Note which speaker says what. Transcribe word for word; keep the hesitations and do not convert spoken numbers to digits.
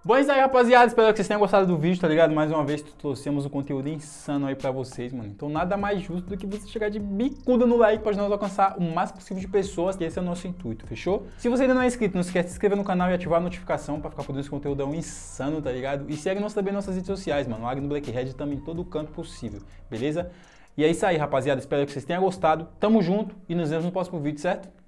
Speaker 1: Bom, é isso aí, rapaziada. Espero que vocês tenham gostado do vídeo, tá ligado? Mais uma vez, trouxemos um conteúdo insano aí pra vocês, mano. Então, nada mais justo do que você chegar de bicuda no like pra nós alcançar o máximo possível de pessoas, que esse é o nosso intuito, fechou? Se você ainda não é inscrito, não esquece de se inscrever no canal e ativar a notificação pra ficar podendo esse conteúdão insano, tá ligado? E segue nós também nas nossas redes sociais, mano. Agno Blackhead também em todo canto possível, beleza? E é isso aí, rapaziada. Espero que vocês tenham gostado. Tamo junto e nos vemos no próximo vídeo, certo?